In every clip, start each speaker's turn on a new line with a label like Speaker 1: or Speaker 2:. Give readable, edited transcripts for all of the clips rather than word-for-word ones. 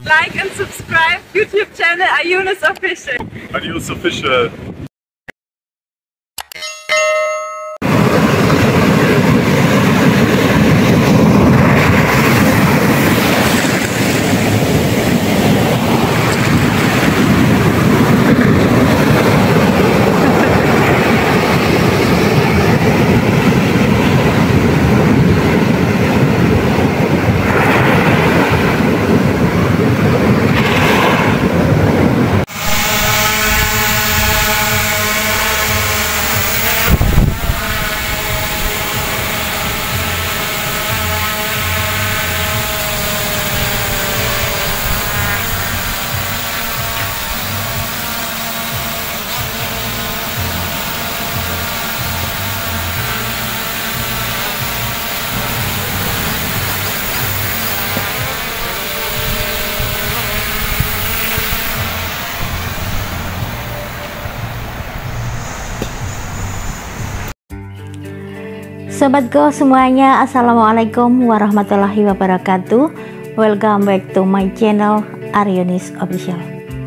Speaker 1: Like and subscribe YouTube channel Ayunus Official.
Speaker 2: Ayunus Official.
Speaker 3: Sobatku semuanya, assalamualaikum warahmatullahi wabarakatuh. Welcome back to my channel Ayunus Official.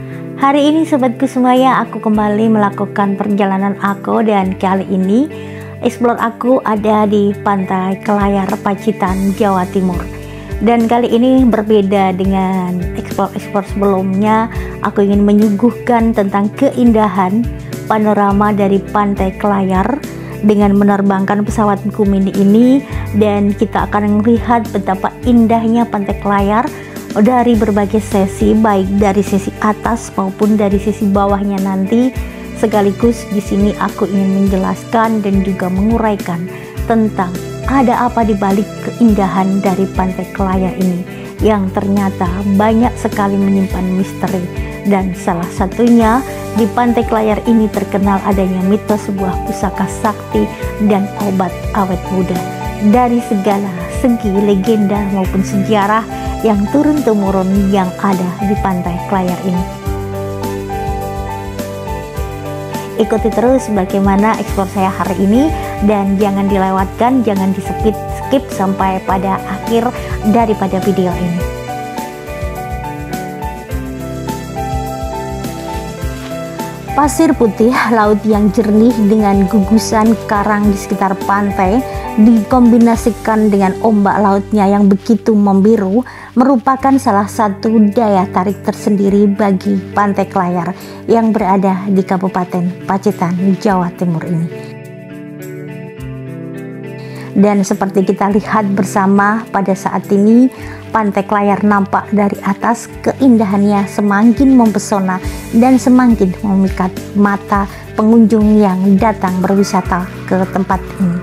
Speaker 3: Hari ini sobatku semuanya, aku kembali melakukan perjalanan aku, dan kali ini explore aku ada di Pantai Kelayar, Pacitan, Jawa Timur. Dan kali ini berbeda dengan explore sebelumnya. Aku ingin menyuguhkan tentang keindahan panorama dari Pantai Kelayar dengan menerbangkan pesawat Gemini ini, dan kita akan melihat betapa indahnya Pantai Kelayar dari berbagai sesi, baik dari sisi atas maupun dari sisi bawahnya nanti. Sekaligus di sini aku ingin menjelaskan dan juga menguraikan tentang ada apa di balik keindahan dari Pantai Kelayar ini yang ternyata banyak sekali menyimpan misteri. Dan salah satunya di Pantai Kelayar ini terkenal adanya mitos sebuah pusaka sakti dan obat awet muda. Dari segala segi legenda maupun sejarah yang turun-temurun yang ada di Pantai Kelayar ini. Ikuti terus bagaimana explore saya hari ini, dan jangan dilewatkan, jangan di-skip sampai pada akhir daripada video ini. Pasir putih, laut yang jernih dengan gugusan karang di sekitar pantai dikombinasikan dengan ombak lautnya yang begitu membiru merupakan salah satu daya tarik tersendiri bagi Pantai Kelayar yang berada di Kabupaten Pacitan, Jawa Timur ini. Dan seperti kita lihat bersama pada saat ini, Pantai Kelayar nampak dari atas, keindahannya semakin mempesona dan semakin memikat mata pengunjung yang datang berwisata ke tempat ini.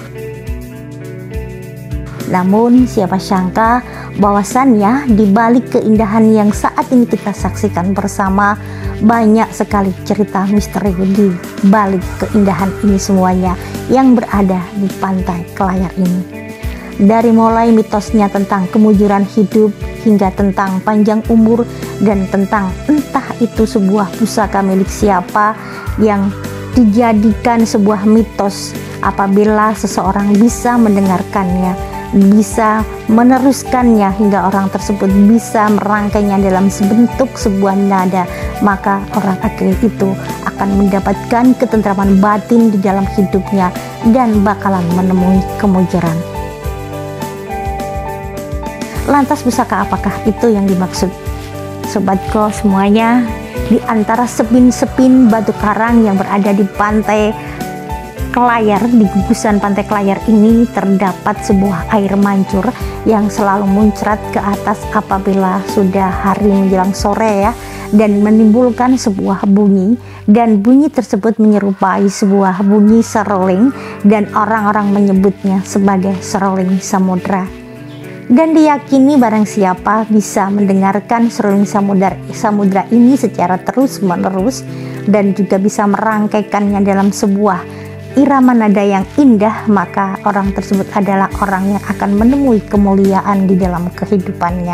Speaker 3: Namun siapa sangka bahwasannya di balik keindahan yang saat ini kita saksikan bersama, banyak sekali cerita misteri di balik keindahan ini semuanya yang berada di Pantai Kelayar ini. Dari mulai mitosnya tentang kemujuran hidup hingga tentang panjang umur dan tentang entah itu sebuah pusaka milik siapa yang dijadikan sebuah mitos apabila seseorang bisa mendengarkannya, bisa meneruskannya hingga orang tersebut bisa merangkainya dalam bentuk sebuah nada, maka orang itu akan mendapatkan ketentraman batin di dalam hidupnya dan bakalan menemui kemujaran. Lantas pusaka apakah itu yang dimaksud? Sobatku semuanya, di antara sepin-sepin batu karang yang berada di Pantai Kelayar, di gugusan Pantai Kelayar ini terdapat sebuah air mancur yang selalu muncrat ke atas apabila sudah hari menjelang sore ya, dan menimbulkan sebuah bunyi, dan bunyi tersebut menyerupai sebuah bunyi seruling, dan orang-orang menyebutnya sebagai seruling samudra. Dan diyakini barang siapa bisa mendengarkan seruling samudra ini secara terus-menerus dan juga bisa merangkaikannya dalam sebuah irama nada yang indah, maka orang tersebut adalah orang yang akan menemui kemuliaan di dalam kehidupannya.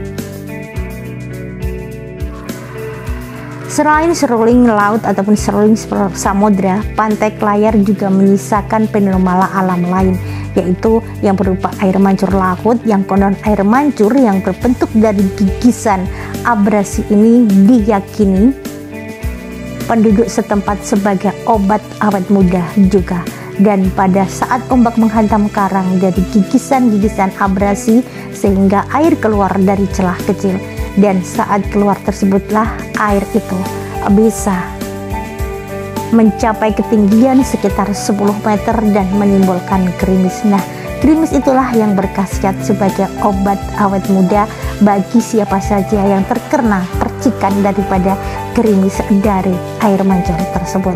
Speaker 3: Selain seruling laut ataupun seruling samudra, Pantai Kelayar juga menyisakan fenomena alam lain, yaitu yang berupa air mancur laut, yang konon air mancur yang berbentuk dari gigisan abrasi ini diyakini penduduk setempat sebagai obat awet muda juga. Dan pada saat ombak menghantam karang dari gigisan-gigisan abrasi sehingga air keluar dari celah kecil, dan saat keluar tersebutlah air itu bisa mencapai ketinggian sekitar 10 meter dan menimbulkan gerimis. Nah, gerimis itulah yang berkhasiat sebagai obat awet muda bagi siapa saja yang terkena percikan daripada gerimis dari air mancur tersebut.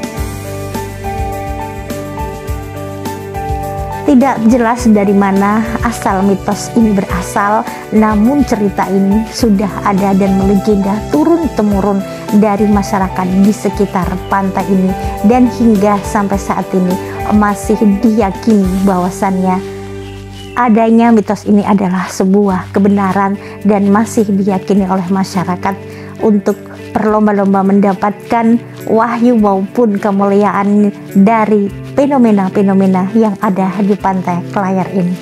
Speaker 3: Tidak jelas dari mana asal mitos ini berasal, namun cerita ini sudah ada dan melegenda turun-temurun dari masyarakat di sekitar pantai ini, dan hingga sampai saat ini masih diyakini bahwasannya adanya mitos ini adalah sebuah kebenaran dan masih diyakini oleh masyarakat untuk berlomba-lomba mendapatkan wahyu maupun kemuliaan dari fenomena-fenomena yang ada di Pantai Kelayar ini.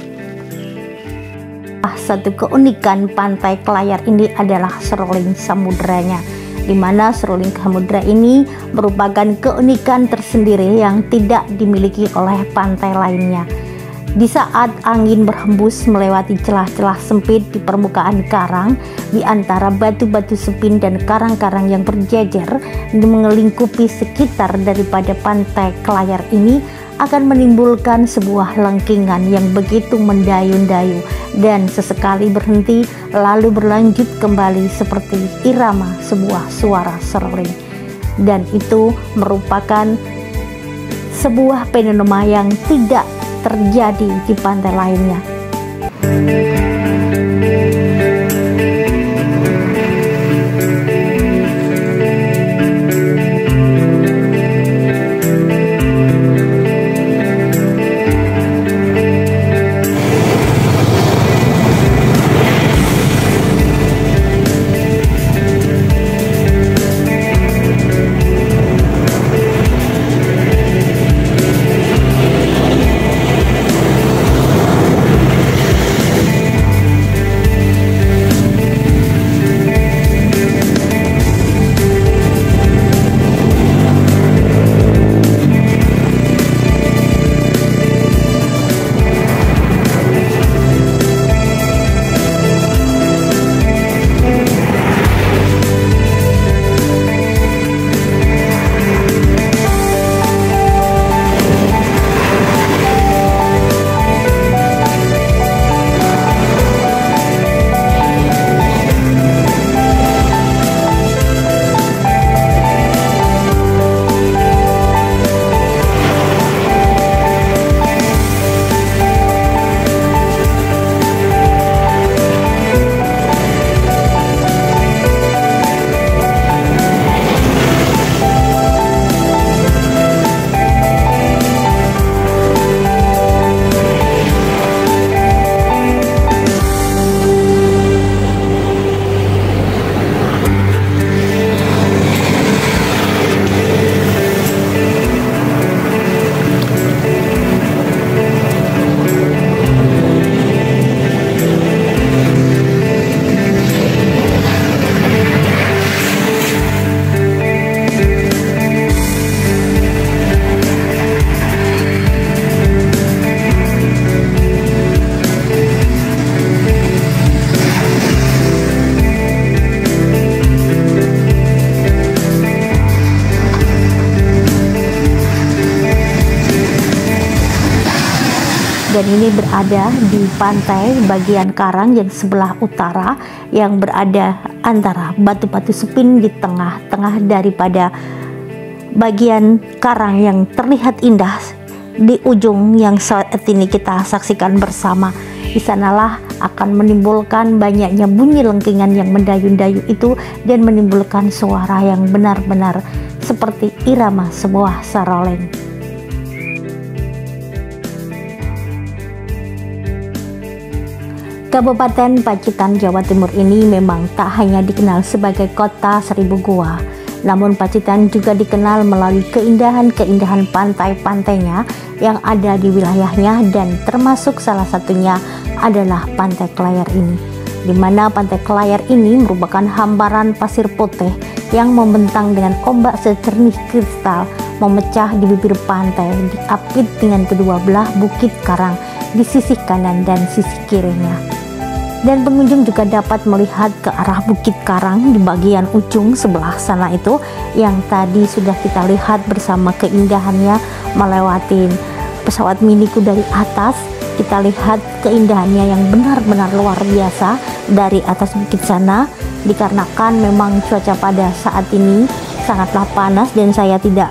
Speaker 3: Satu keunikan Pantai Kelayar ini adalah seruling samudranya, di mana seruling samudra ini merupakan keunikan tersendiri yang tidak dimiliki oleh pantai lainnya. Di saat angin berhembus melewati celah-celah sempit di permukaan karang, di antara batu-batu sepin dan karang-karang yang berjejer mengelingkupi sekitar daripada Pantai Kelayar ini, akan menimbulkan sebuah lengkingan yang begitu mendayun-dayu dan sesekali berhenti lalu berlanjut kembali seperti irama sebuah suara seruling. Dan itu merupakan sebuah fenomena yang tidak terjadi di pantai lainnya. Dan ini berada di pantai bagian karang yang sebelah utara, yang berada antara batu-batu sepin di tengah-tengah daripada bagian karang yang terlihat indah di ujung yang saat ini kita saksikan bersama. Di sanalah akan menimbulkan banyaknya bunyi lengkingan yang mendayu-dayu itu dan menimbulkan suara yang benar-benar seperti irama sebuah seruling. Kabupaten Pacitan, Jawa Timur ini memang tak hanya dikenal sebagai kota seribu gua, namun Pacitan juga dikenal melalui keindahan-keindahan pantai-pantainya yang ada di wilayahnya, dan termasuk salah satunya adalah Pantai Kelayar ini. di mana Pantai Kelayar ini merupakan hamparan pasir putih yang membentang dengan ombak sejernih kristal memecah di bibir pantai, diapit dengan kedua belah bukit karang di sisi kanan dan sisi kirinya. Dan pengunjung juga dapat melihat ke arah bukit karang di bagian ujung sebelah sana itu yang tadi sudah kita lihat bersama keindahannya melewati pesawat miniku dari atas. Kita lihat keindahannya yang benar-benar luar biasa dari atas bukit sana, dikarenakan memang cuaca pada saat ini sangatlah panas dan saya tidak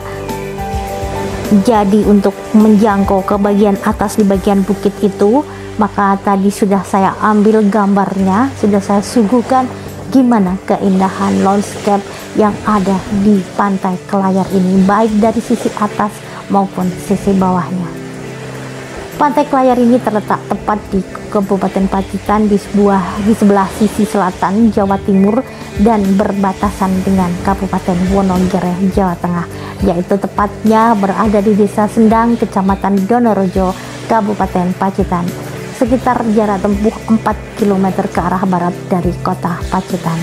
Speaker 3: jadi untuk menjangkau ke bagian atas di bagian bukit itu. Maka tadi sudah saya ambil gambarnya, sudah saya suguhkan gimana keindahan landscape yang ada di Pantai Kelayar ini, baik dari sisi atas maupun sisi bawahnya. Pantai Kelayar ini terletak tepat di Kabupaten Pacitan di sebelah sisi selatan Jawa Timur dan berbatasan dengan Kabupaten Wonogiri, Jawa Tengah, yaitu tepatnya berada di Desa Sendang, Kecamatan Donorejo, Kabupaten Pacitan, sekitar jarak tempuh 4 km ke arah barat dari kota Pacitan.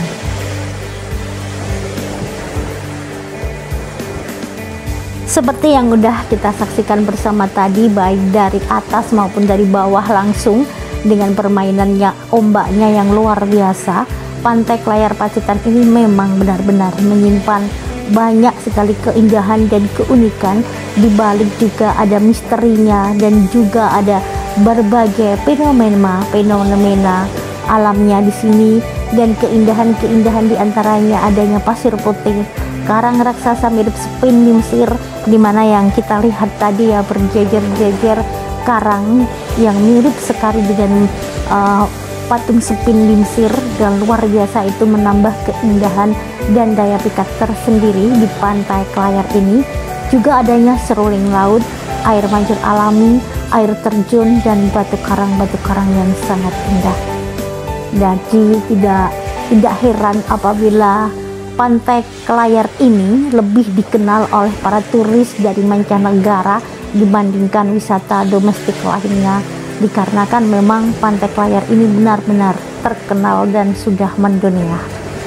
Speaker 3: Seperti yang udah kita saksikan bersama tadi, baik dari atas maupun dari bawah langsung, dengan permainannya ombaknya yang luar biasa, Pantai Kelayar Pacitan ini memang benar-benar menyimpan banyak sekali keindahan dan keunikan. Di balik juga ada misterinya dan juga ada berbagai fenomena alamnya di sini, dan keindahan-keindahan diantaranya adanya pasir putih, karang raksasa mirip Sphinx di Mesir, dimana yang kita lihat tadi ya berjejer-jejer karang yang mirip sekali dengan patung Sphinx di Mesir, dan luar biasa itu menambah keindahan dan daya pikat tersendiri di Pantai Kelayar ini. Juga adanya seruling laut, air mancur alami, air terjun, dan batu karang yang sangat indah. Jadi tidak heran apabila Pantai Kelayar ini lebih dikenal oleh para turis dari mancanegara dibandingkan wisata domestik lainnya, dikarenakan memang Pantai Kelayar ini benar-benar terkenal dan sudah mendunia.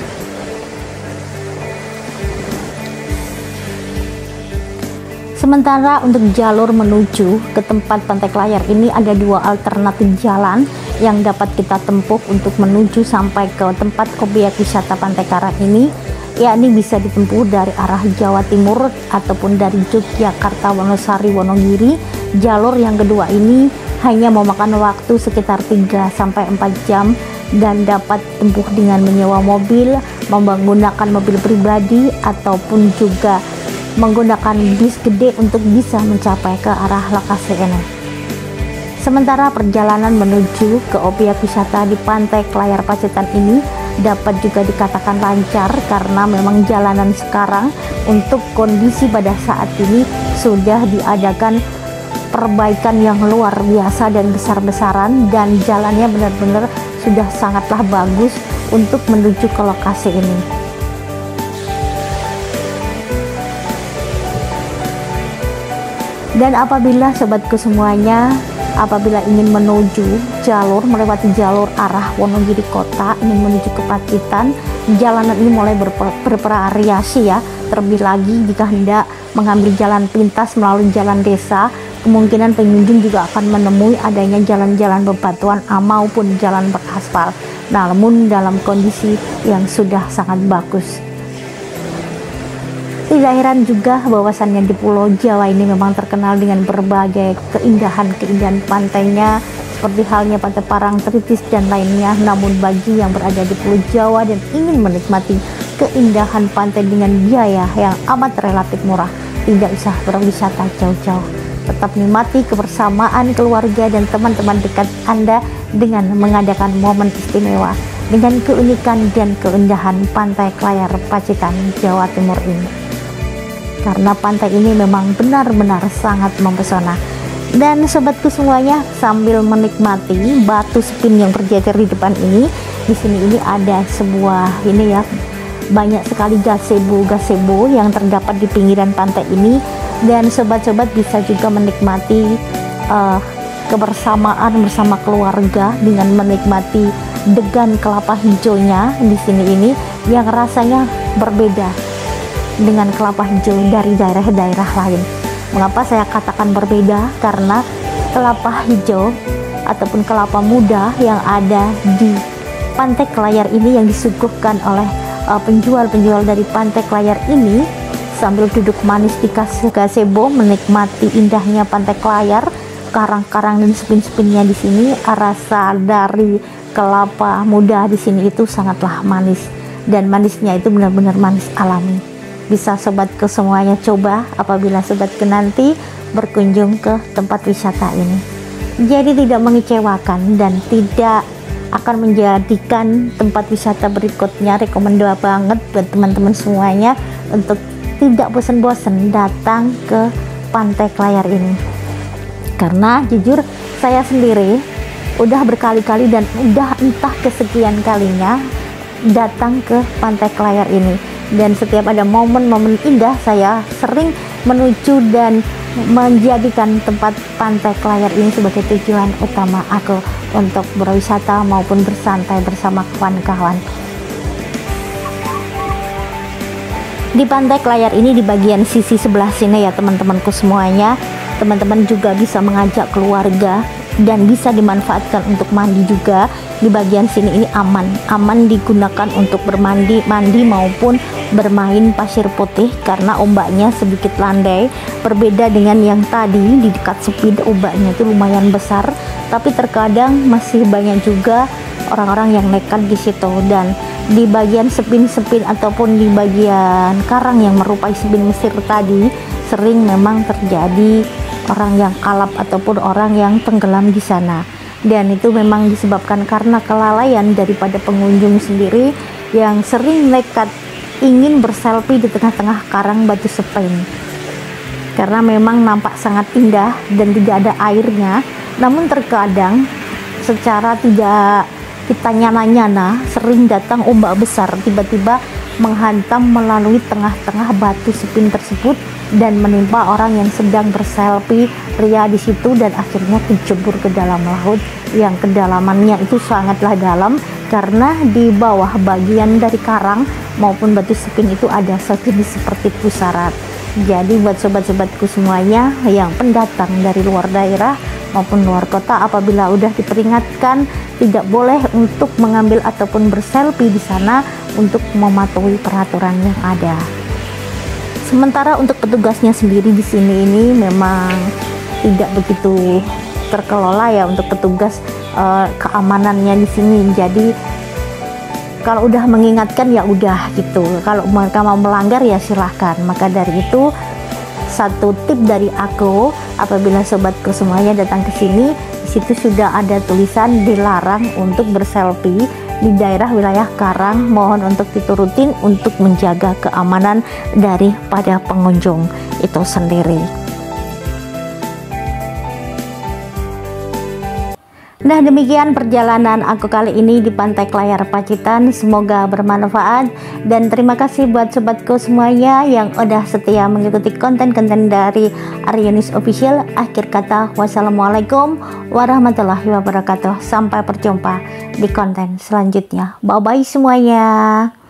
Speaker 3: Sementara untuk jalur menuju ke tempat Pantai Kelayar ini ada dua alternatif jalan yang dapat kita tempuh untuk menuju sampai ke tempat objek wisata Pantai Karang ini, yakni bisa ditempuh dari arah Jawa Timur ataupun dari Yogyakarta, Wonosari, Wonogiri. Jalur yang kedua ini hanya memakan waktu sekitar 3-4 jam dan dapat ditempuh dengan menyewa mobil, menggunakan mobil pribadi ataupun juga menggunakan bis gede untuk bisa mencapai ke arah lokasi ini. Sementara perjalanan menuju ke objek wisata di Pantai Kelayar Pacitan ini dapat juga dikatakan lancar, karena memang jalanan sekarang untuk kondisi pada saat ini sudah diadakan perbaikan yang luar biasa dan besar-besaran, dan jalannya benar-benar sudah sangatlah bagus untuk menuju ke lokasi ini. Dan apabila sobatku semuanya, apabila ingin menuju melewati jalur arah Wonogiri kota, ingin menuju ke Pacitan, jalanan ini mulai bervariasi ya. Terlebih lagi jika hendak mengambil jalan pintas melalui jalan desa, kemungkinan pengunjung juga akan menemui adanya jalan-jalan bebatuan maupun jalan beraspal, namun dalam kondisi yang sudah sangat bagus. Tidak heran juga bahwasannya di Pulau Jawa ini memang terkenal dengan berbagai keindahan pantainya, seperti halnya Pantai Parangtritis dan lainnya. Namun bagi yang berada di Pulau Jawa dan ingin menikmati keindahan pantai dengan biaya yang amat relatif murah, tidak usah berwisata jauh-jauh. Tetap nikmati kebersamaan keluarga dan teman-teman dekat Anda dengan mengadakan momen istimewa dengan keunikan dan keindahan Pantai Kelayar Pacitan, Jawa Timur ini. Karena pantai ini memang benar-benar sangat mempesona. Dan sobatku semuanya, sambil menikmati batu spin yang berjejer di depan ini, di sini ini ada sebuah banyak sekali gazebo yang terdapat di pinggiran pantai ini, dan sobat-sobat bisa juga menikmati kebersamaan bersama keluarga dengan menikmati degan kelapa hijaunya di sini ini yang rasanya berbeda dengan kelapa hijau dari daerah-daerah lain. Mengapa saya katakan berbeda? Karena kelapa hijau ataupun kelapa muda yang ada di Pantai Kelayar ini yang disuguhkan oleh penjual-penjual dari Pantai Kelayar ini sambil duduk manis di gazebo menikmati indahnya Pantai Kelayar, karang-karang dan spin-spinnya di sini. Rasa dari kelapa muda di sini itu sangatlah manis, dan manisnya itu benar-benar manis alami. Bisa sobatku semuanya coba apabila sobatku nanti berkunjung ke tempat wisata ini. Jadi tidak mengecewakan dan tidak akan menjadikan tempat wisata berikutnya rekomendo banget buat teman-teman semuanya untuk tidak bosan-bosan datang ke Pantai Kelayar ini. Karena jujur saya sendiri udah berkali-kali dan udah entah kesekian kalinya datang ke Pantai Kelayar ini, dan setiap ada momen-momen indah saya sering menuju dan menjadikan tempat Pantai Kelayar ini sebagai tujuan utama aku untuk berwisata maupun bersantai bersama kawan-kawan. Di Pantai Kelayar ini di bagian sisi sebelah sini ya teman-temanku semuanya, teman-teman juga bisa mengajak keluarga dan bisa dimanfaatkan untuk mandi juga. Di bagian sini ini aman digunakan untuk mandi maupun bermain pasir putih karena ombaknya sedikit landai, berbeda dengan yang tadi di dekat speed. Ombaknya itu lumayan besar, tapi terkadang masih banyak juga orang-orang yang nekat di situ. Dan di bagian spin-spin ataupun di bagian karang yang merupai spin Mesir tadi, sering memang terjadi orang yang kalap ataupun orang yang tenggelam di sana, dan itu memang disebabkan karena kelalaian daripada pengunjung sendiri yang sering nekat ingin berselfie di tengah-tengah karang batu spin. Karena memang nampak sangat indah dan tidak ada airnya, namun terkadang secara tidak kita nyana-nyana sering datang ombak besar tiba-tiba menghantam melalui tengah-tengah batu spin tersebut dan menimpa orang yang sedang berselfie ria di situ, dan akhirnya terjebur ke dalam laut yang kedalamannya itu sangatlah dalam, karena di bawah bagian dari karang maupun batu spin itu ada sejenis seperti pusaran. Jadi buat sobat-sobatku semuanya yang pendatang dari luar daerah maupun luar kota, apabila udah diperingatkan tidak boleh untuk mengambil ataupun berselfie di sana untuk mematuhi peraturan yang ada. Sementara untuk petugasnya sendiri di sini ini memang tidak begitu terkelola ya untuk petugas keamanannya di sini. Jadi kalau udah mengingatkan ya udah gitu. Kalau mereka mau melanggar ya silahkan. Maka dari itu satu tip dari aku, apabila sobatku semuanya datang ke sini, di situ sudah ada tulisan dilarang untuk berselfie di daerah wilayah karang. Mohon untuk diturutin untuk menjaga keamanan daripada pengunjung itu sendiri. Nah, demikian perjalanan aku kali ini di Pantai Kelayar Pacitan. Semoga bermanfaat, dan terima kasih buat sobatku semuanya yang udah setia mengikuti konten-konten dari Aryunis Official. Akhir kata, wassalamualaikum warahmatullahi wabarakatuh. Sampai berjumpa di konten selanjutnya. Bye bye semuanya.